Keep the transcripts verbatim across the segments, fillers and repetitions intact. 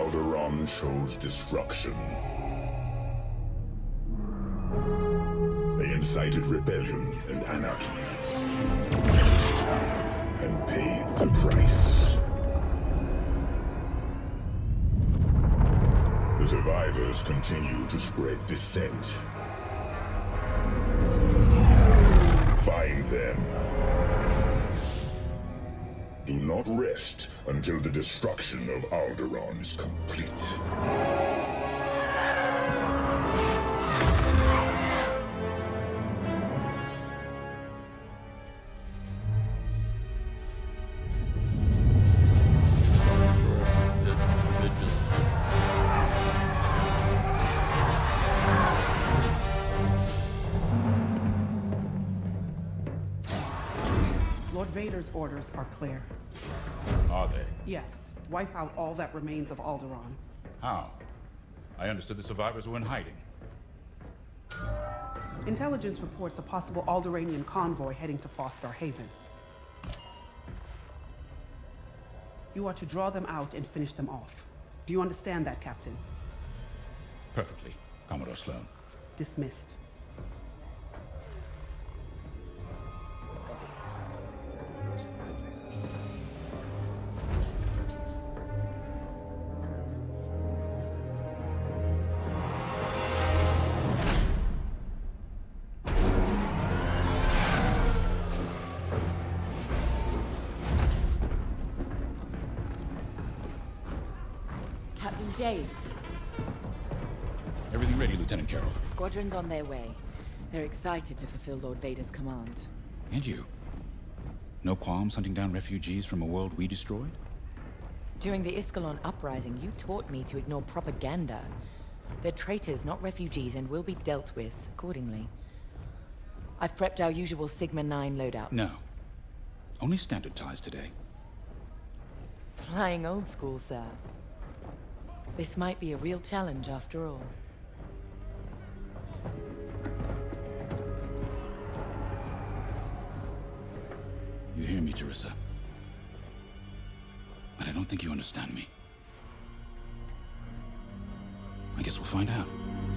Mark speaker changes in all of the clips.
Speaker 1: Alderaan chose destruction. They incited rebellion and anarchy, and paid the price. The survivors continue to spread dissent. Find them. Do not rest until the destruction of Alderaan is complete.
Speaker 2: Vader's orders are clear.
Speaker 3: Are they?
Speaker 2: Yes. Wipe out all that remains of Alderaan.
Speaker 3: How? I understood the survivors were in hiding.
Speaker 2: Intelligence reports a possible Alderaanian convoy heading to Foster Haven. You are to draw them out and finish them off. Do you understand that, Captain?
Speaker 3: Perfectly, Commodore Sloan.
Speaker 2: Dismissed.
Speaker 4: James.
Speaker 3: Everything ready, Lieutenant Carroll.
Speaker 4: Squadrons on their way. They're excited to fulfill Lord Vader's command.
Speaker 3: And you? No qualms hunting down refugees from a world we destroyed?
Speaker 4: During the Iskalon uprising, you taught me to ignore propaganda. They're traitors, not refugees, and will be dealt with accordingly. I've prepped our usual Sigma nine loadout.
Speaker 3: No. Only standard ties today.
Speaker 4: Flying old school, sir. This might be a real challenge after all.
Speaker 3: You hear me, Teresa? But I don't think you understand me. I guess we'll find out.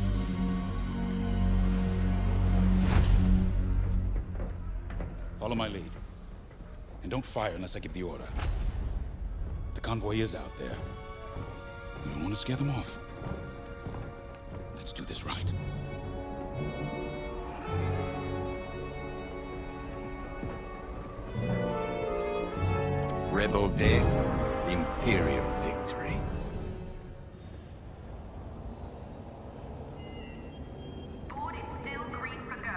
Speaker 3: Follow my lead. And don't fire unless I give the order. The convoy is out there. We don't want to scare them off. Let's do this right.
Speaker 5: Rebel death, Imperial victory.
Speaker 6: Board is still green for go.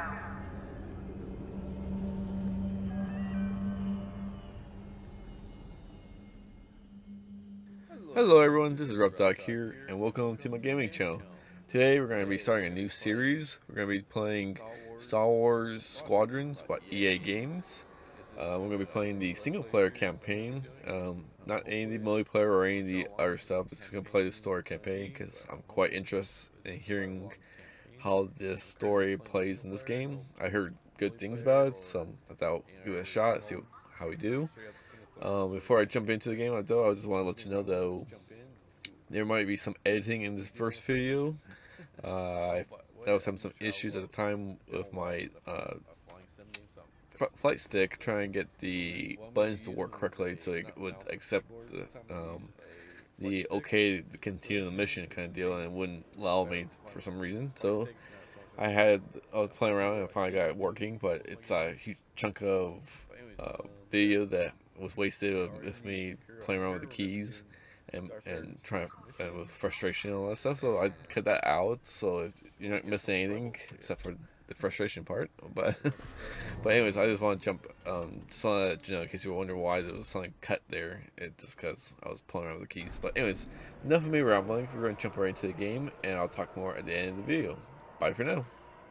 Speaker 7: Hello everyone, this is RoughDog here, and welcome to my gaming channel. Today we're going to be starting a new series. We're going to be playing Star Wars Squadrons by E A Games. Uh, we're going to be playing the single player campaign, um, not any of the multiplayer or any of the other stuff. It's just going to play the story campaign because I'm quite interested in hearing how this story plays in this game. I heard good things about it, so I thought I'll give it a shot, see how we do. Um, before I jump into the game, though, I just want to let you know, though, there might be some editing in this first video. Uh, I, I was having some issues at the time with my uh, flight stick, trying to get the buttons to work correctly so it would accept the, um, the okay to continue the mission kind of deal, and it wouldn't allow me for some reason. So I had I was playing around and I finally got it working, but it's a huge chunk of uh, video that was wasted with me playing around with the keys and and trying and with frustration and all that stuff. So I cut that out, so if you're not missing anything except for the frustration part. But but anyways, I just want to jump. Um, just want to let you know, in case you were wondering why there was something cut there. It's just because I was playing around with the keys. But anyways, enough of me rambling. We're going to jump right into the game, and I'll talk more at the end of the video. Bye for now.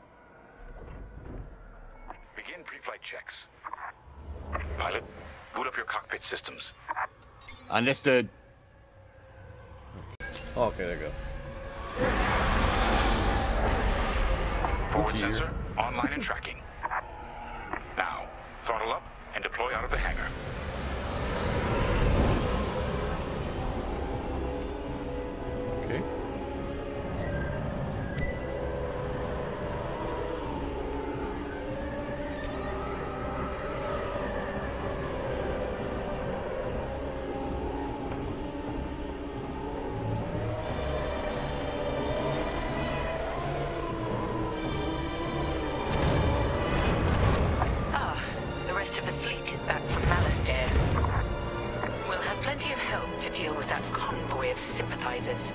Speaker 3: Begin pre-flight checks. Pilot, boot up your cockpit systems.
Speaker 5: Understood.
Speaker 7: Oh, okay, there you go.
Speaker 3: Forward sensor online and tracking. Now, throttle up and deploy out of the hangar.
Speaker 4: sympathizers.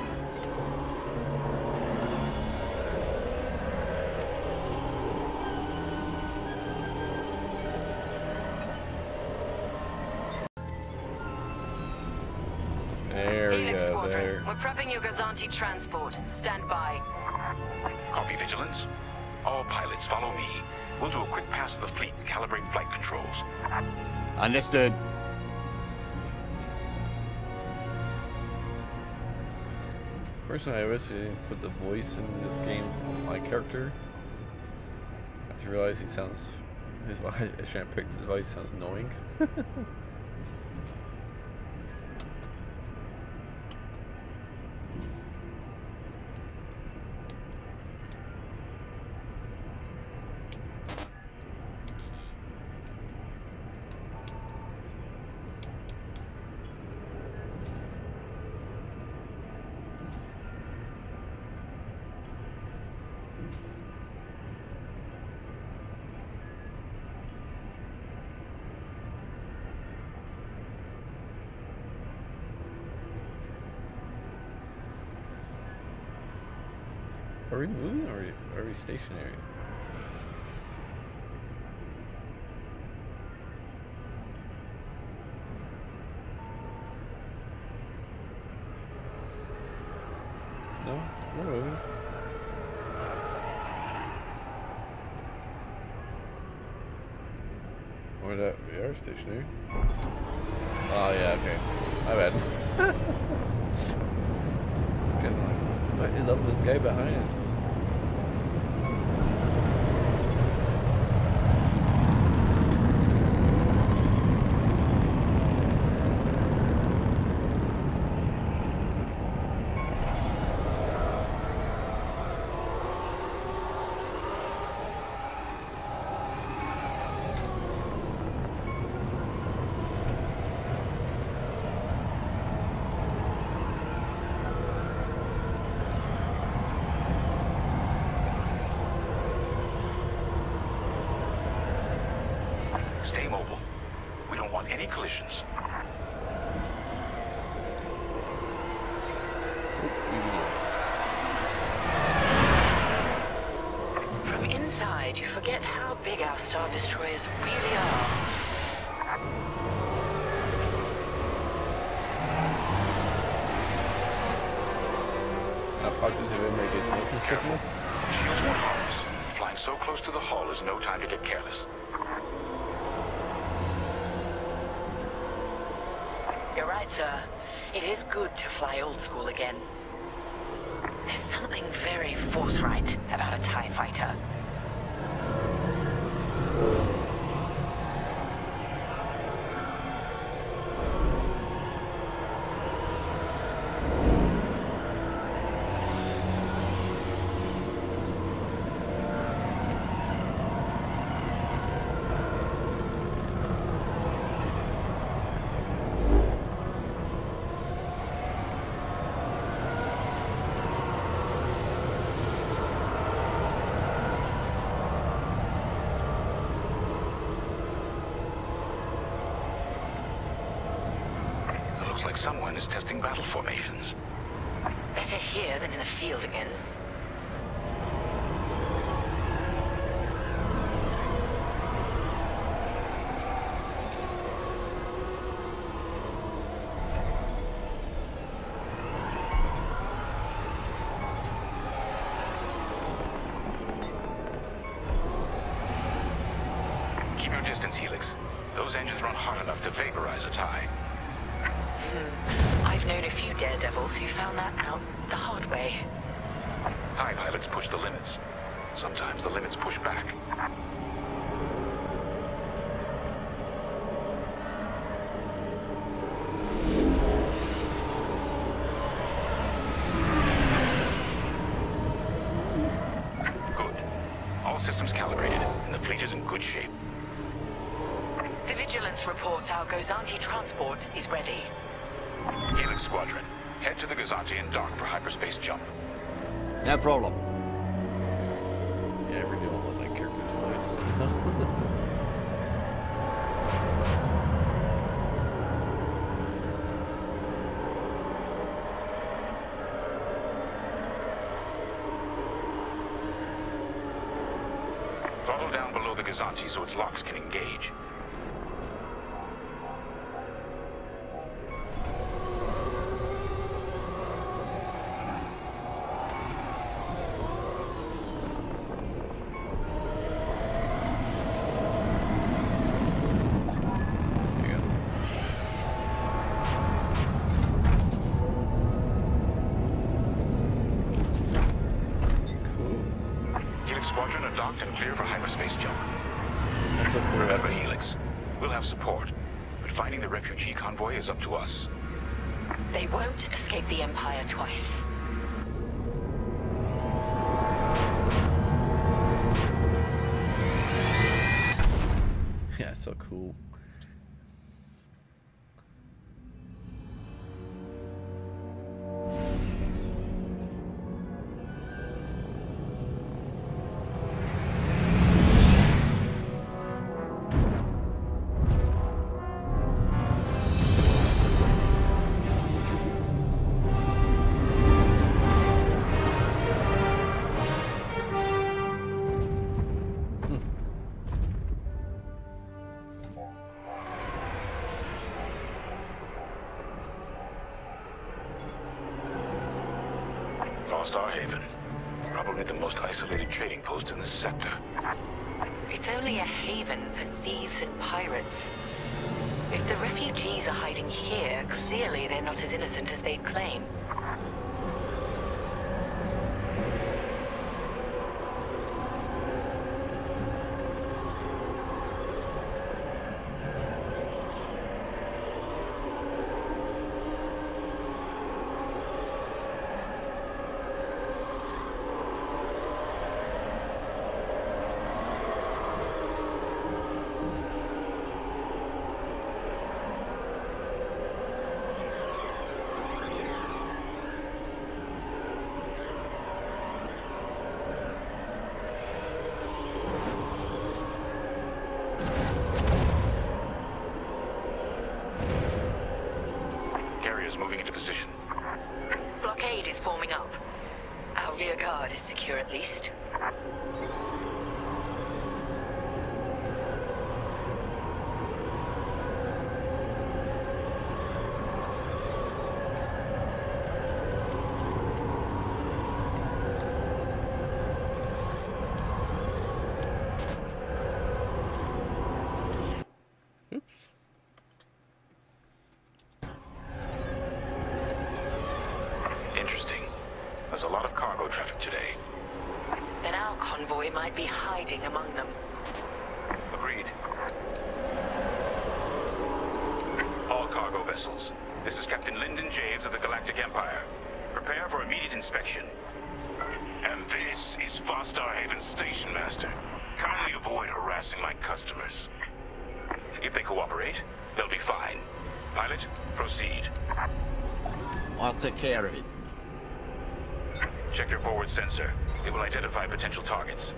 Speaker 7: There we
Speaker 4: Helix
Speaker 7: go,
Speaker 4: Squadron,
Speaker 7: there.
Speaker 4: we're prepping your Gazanti transport. Stand by.
Speaker 3: Copy, Vigilance. All pilots, follow me. We'll do a quick pass of the fleet to calibrate flight controls.
Speaker 5: Understood.
Speaker 7: Personally, I wish I didn't put the voice in this game on my character. I just realized he sounds, his voice, I shouldn't pick his voice, sounds annoying. Are we moving or are we, are we stationary? No, we're moving. Or that we are stationary. Oh yeah, okay. My bad. Because I'm like, what is up with this guy behind us?
Speaker 3: Stay mobile. We don't want any collisions.
Speaker 4: From inside, you forget how big our Star Destroyers really are.
Speaker 7: How popular have ever gets motion sickness?
Speaker 3: Shields won't harm us. Flying so close to the hull is no time to get careless.
Speaker 4: You're right, sir. It is good to fly old school again. There's something very forthright about a TIE fighter.
Speaker 3: Looks like someone is testing battle formations.
Speaker 4: Better here than in the field again.
Speaker 3: Keep your distance, Helix. Those engines run hot enough to vaporize a TIE.
Speaker 4: Hmm. I've known a few daredevils who found that out the hard way.
Speaker 3: TIE pilots push the limits. Sometimes the limits push back. Good. All systems calibrated, and the fleet is in good shape.
Speaker 4: The Vigilance reports our Gazanti transport is ready.
Speaker 3: Helix Squadron, head to the Gazanti and dock for hyperspace jump.
Speaker 5: No problem.
Speaker 7: Yeah, I really don't love my character's voice.
Speaker 3: Throttle down below the Gazanti so its locks can engage.
Speaker 8: Squadron are docked and clear for hyperspace jump.
Speaker 7: That's a cool.
Speaker 8: Remember, Helix, we'll have support, but finding the refugee convoy is up to us.
Speaker 9: They won't escape the Empire twice.
Speaker 7: Yeah, so cool.
Speaker 8: Starhaven. Probably the most isolated trading post in the sector.
Speaker 9: It's only a haven for thieves and pirates. If the refugees are hiding here, clearly they're not as innocent as they'd claim.
Speaker 8: Moving into position.
Speaker 9: Blockade is forming up. Our rear guard is secure at least.
Speaker 8: There's a lot of cargo traffic today.
Speaker 9: Then our convoy might be hiding among them.
Speaker 8: Agreed. All cargo vessels. This is Captain Lyndon Javes of the Galactic Empire. Prepare for immediate inspection. And this is Far Starhaven's Station Master. Kindly avoid harassing my customers. If they cooperate, they'll be fine. Pilot, proceed.
Speaker 5: I'll take care of it.
Speaker 8: Check your forward sensor. It will identify potential targets.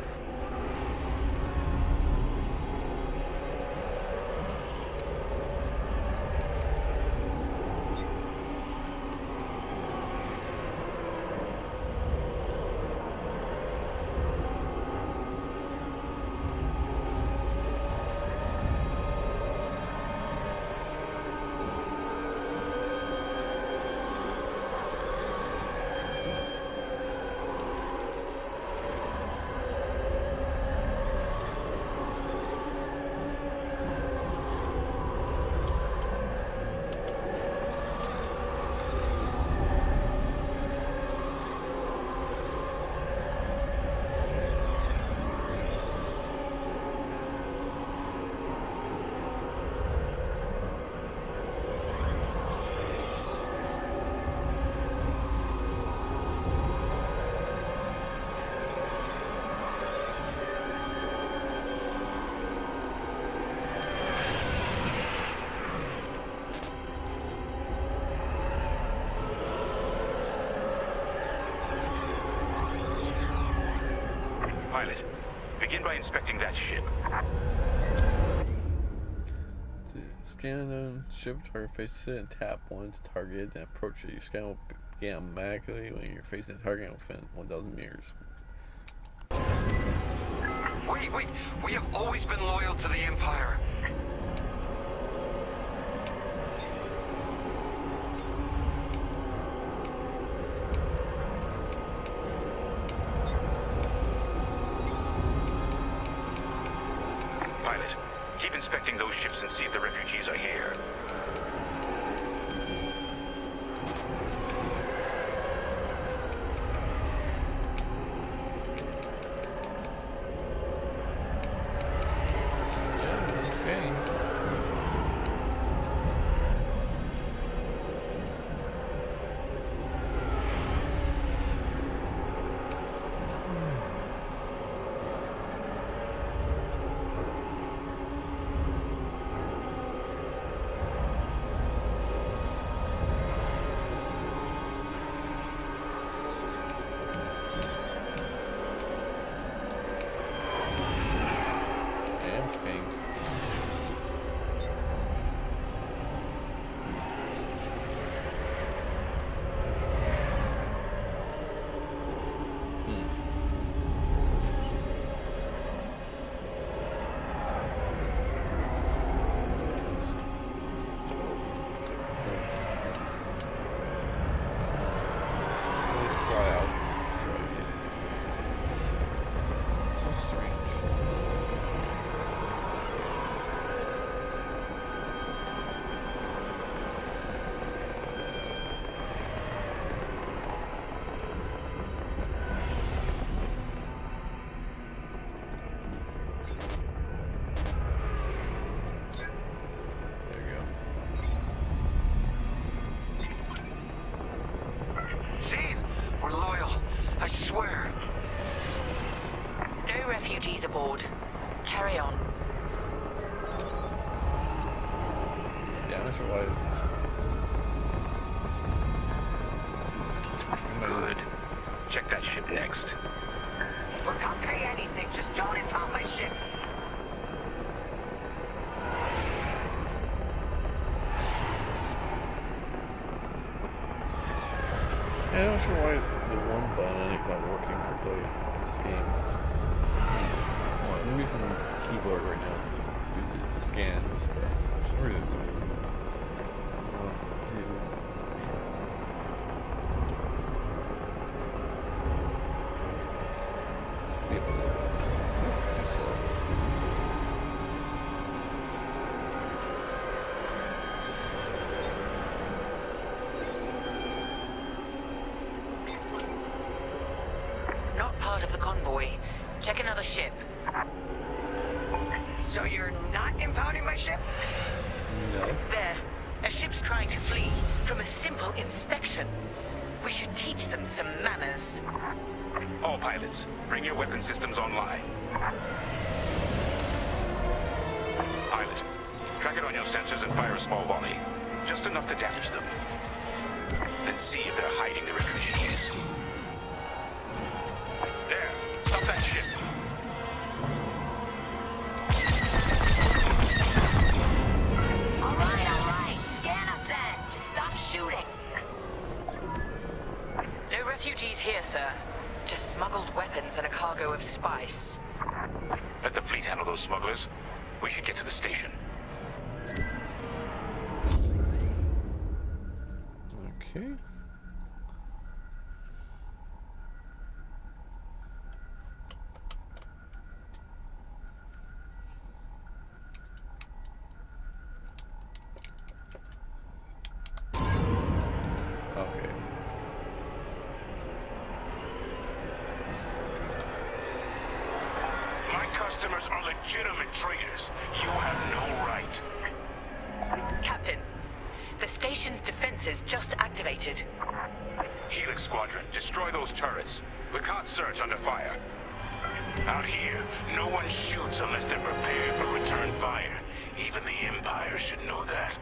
Speaker 8: Pilot, begin by inspecting that ship.
Speaker 7: Scan the ship, target faces it, and tap one to target, then approach it. Your scan will begin automatically when you're facing the target within one thousand meters.
Speaker 10: Wait, wait. We have always been loyal to the Empire.
Speaker 8: Pilot, keep inspecting those ships and see if the refugees are here.
Speaker 9: Refugees aboard. Carry on.
Speaker 7: Yeah, I'm not sure why it's...
Speaker 8: Good. Check that ship next.
Speaker 10: Look, I'll pay anything. Just don't impound my ship.
Speaker 7: Yeah, I'm not sure why the one button I think not working correctly in this game. Come on, I'm using the keyboard right now to do the, the scans, but for some reason it's not to speed up a little bit. It's too slow.
Speaker 9: Not part of the convoy. Check another ship.
Speaker 10: So you're not impounding my ship?
Speaker 7: No.
Speaker 9: There. A ship's trying to flee from a simple inspection. We should teach them some manners.
Speaker 8: All pilots, bring your weapon systems online. Pilot, track it on your sensors and fire a small volley. Just enough to damage them. Then see if they're hiding the refugees. There, stop that ship.
Speaker 9: All right, all right. Scan us then. Just stop shooting. No refugees here, sir. Just smuggled weapons and a cargo of spice.
Speaker 8: Let the fleet handle those smugglers. We should get to the station.
Speaker 7: Okay. Okay.
Speaker 8: My customers are legitimate traders. You have no right.
Speaker 9: Captain, the station's defenses just activated.
Speaker 8: Helix Squadron, destroy those turrets. We can't search under fire. Out here, no one shoots unless they're prepared for return fire. Even the Empire should know that.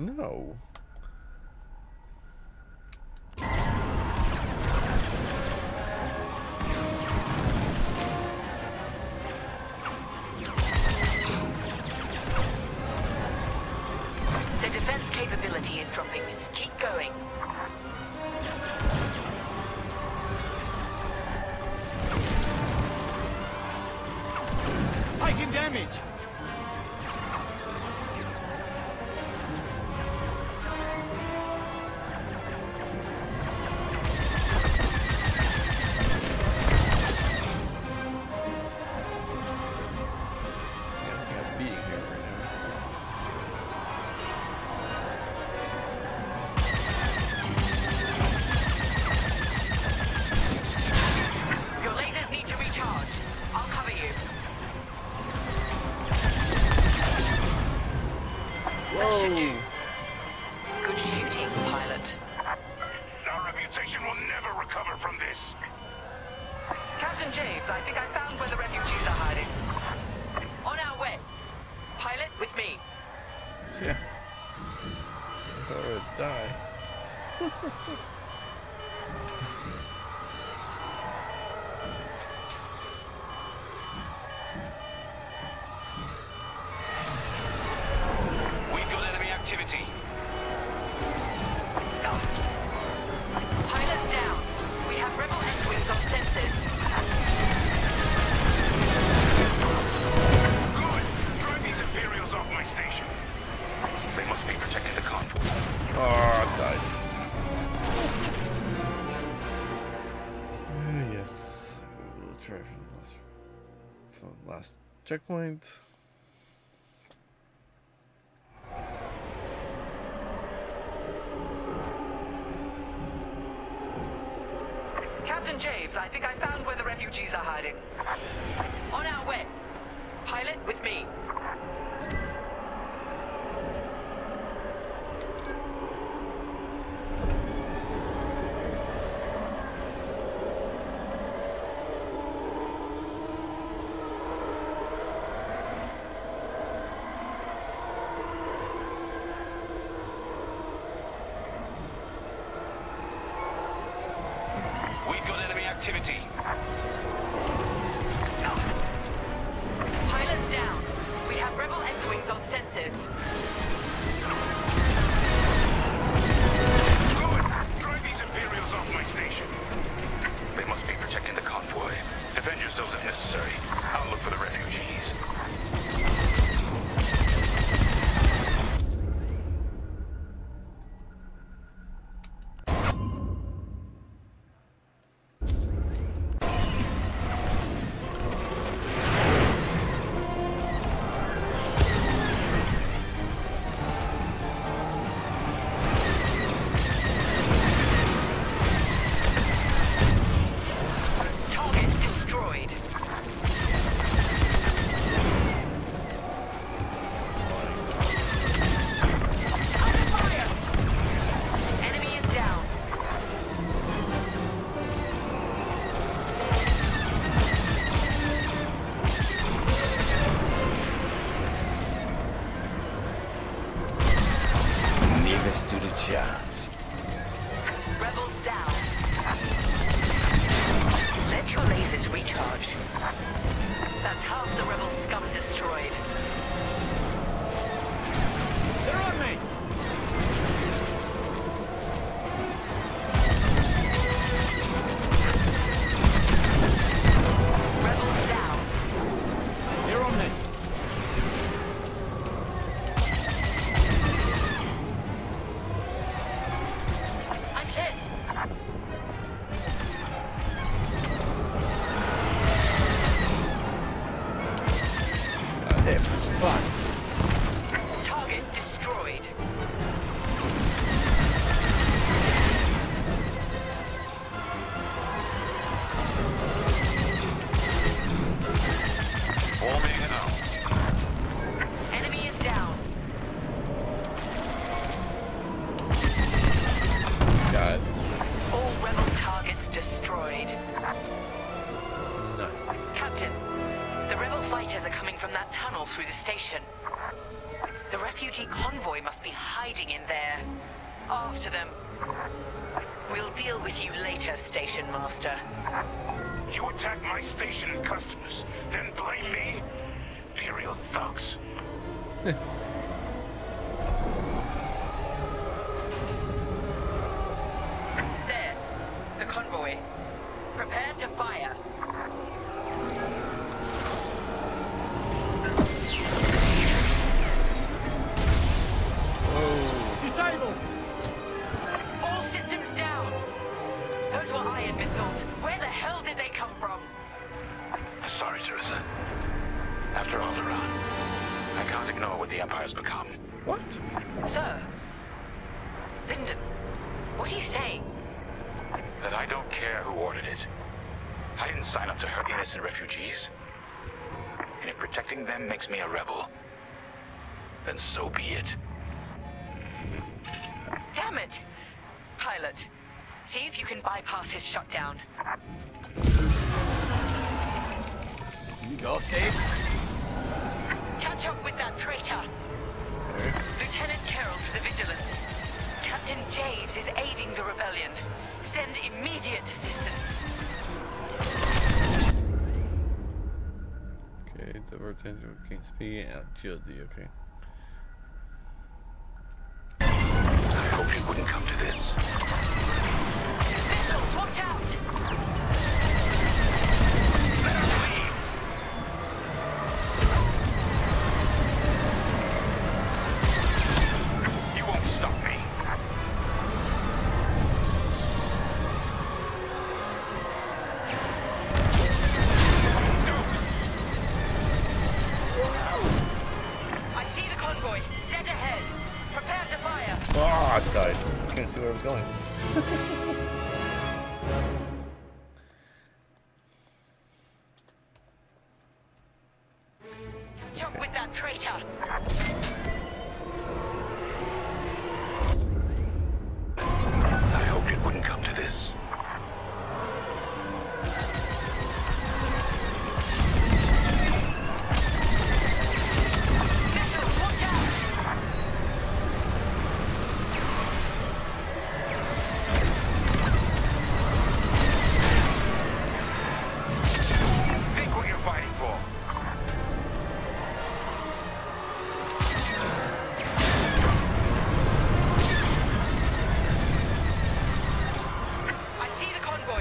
Speaker 7: No.
Speaker 9: The defense capability is dropping. Keep going.
Speaker 5: Taking damage.
Speaker 9: Good shooting, pilot.
Speaker 8: Our reputation will never recover from this.
Speaker 10: Captain James, I think I found where the refugees are hiding.
Speaker 9: On our way. Pilot, with me.
Speaker 7: Yeah. I thought I would die.
Speaker 8: We've got enemy activity.
Speaker 9: Pilots down. We have rebel X-wings on sensors.
Speaker 8: Good. Drive these Imperials off my station. They must be protecting the convoy.
Speaker 7: Oh, I died. Uh, yes. We'll try from the last, from the last checkpoint.
Speaker 10: Captain James, I think I found where the refugees are hiding.
Speaker 9: On our way. Pilot, with me.
Speaker 8: Activity.
Speaker 9: Pilots down. We have rebel X-wings on sensors.
Speaker 8: Good. Drive these Imperials off my station. They must be protecting the convoy. Defend yourselves if necessary. I'll look for the refugees.
Speaker 5: Chance.
Speaker 9: Rebel down. Let your lasers recharge. That's half the rebel scum destroyed.
Speaker 5: They're on me!
Speaker 9: Rebel down.
Speaker 5: They're on me!
Speaker 9: refugee convoy must be hiding in there. After them. We'll deal with you later, Station Master.
Speaker 8: You attack my station and customers, then blame me? Imperial thugs.
Speaker 9: There. The convoy. Prepare to fire.
Speaker 5: Disabled!
Speaker 9: All systems down! Those were iron missiles. Where the hell did they come from?
Speaker 8: Sorry, Teresa. After Alderaan, I can't ignore what the Empire's become.
Speaker 7: What?
Speaker 9: Sir. Lyndon, what are you saying?
Speaker 8: That I don't care who ordered it. I didn't sign up to hurt innocent refugees. And if protecting them makes me a rebel, then so be it.
Speaker 9: Damn it! Pilot, see if you can bypass his shutdown.
Speaker 5: You got this?
Speaker 9: Catch up with that traitor. Lieutenant Carroll to the Vigilance. Captain Javes is aiding the rebellion. Send immediate assistance.
Speaker 7: Okay, divert attention, gain speed and agility, okay.
Speaker 8: I hoped it wouldn't come to this.
Speaker 9: Missiles, watch out!
Speaker 8: Let us leave! You won't stop me.
Speaker 9: I see the convoy. Dead ahead. Prepare to fire.
Speaker 7: Oh, I died. I can't see where I was going.
Speaker 9: Catch up with that traitor.
Speaker 8: I hoped it wouldn't come to this.
Speaker 9: Missiles, watch out!
Speaker 8: Think what you're fighting for.
Speaker 9: I see the convoy.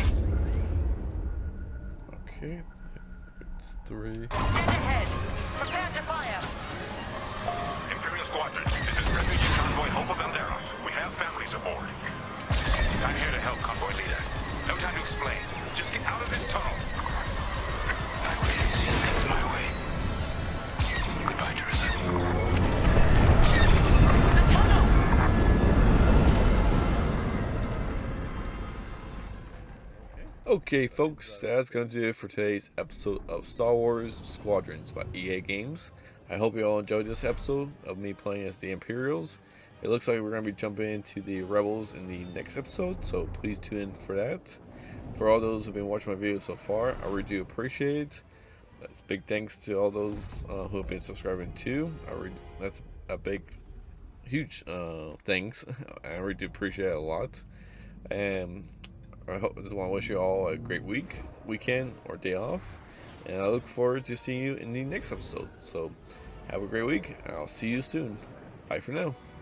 Speaker 7: Okay, it's three.
Speaker 9: Dead ahead. Prepare to fire.
Speaker 8: Imperial Squadron, this is refugee convoy Hope of Alderaans. We have families aboard. I'm here to help, convoy leader. No time to explain. Just get out of this tunnel. I wish you'd seen things my way. Goodbye, Teresa.
Speaker 9: The tunnel!
Speaker 7: Okay, folks, that's going to do it for today's episode of Star Wars Squadrons by E A Games. I hope you all enjoyed this episode of me playing as the Imperials. It looks like we're going to be jumping into the Rebels in the next episode, so please tune in for that. For all those who have been watching my videos so far, I really do appreciate it. That's big thanks to all those uh, who have been subscribing too. I really, that's a big, huge uh, thanks. I really do appreciate it a lot. And I hope, just want to wish you all a great week, weekend, or day off. And I look forward to seeing you in the next episode. So have a great week, and I'll see you soon. Bye for now.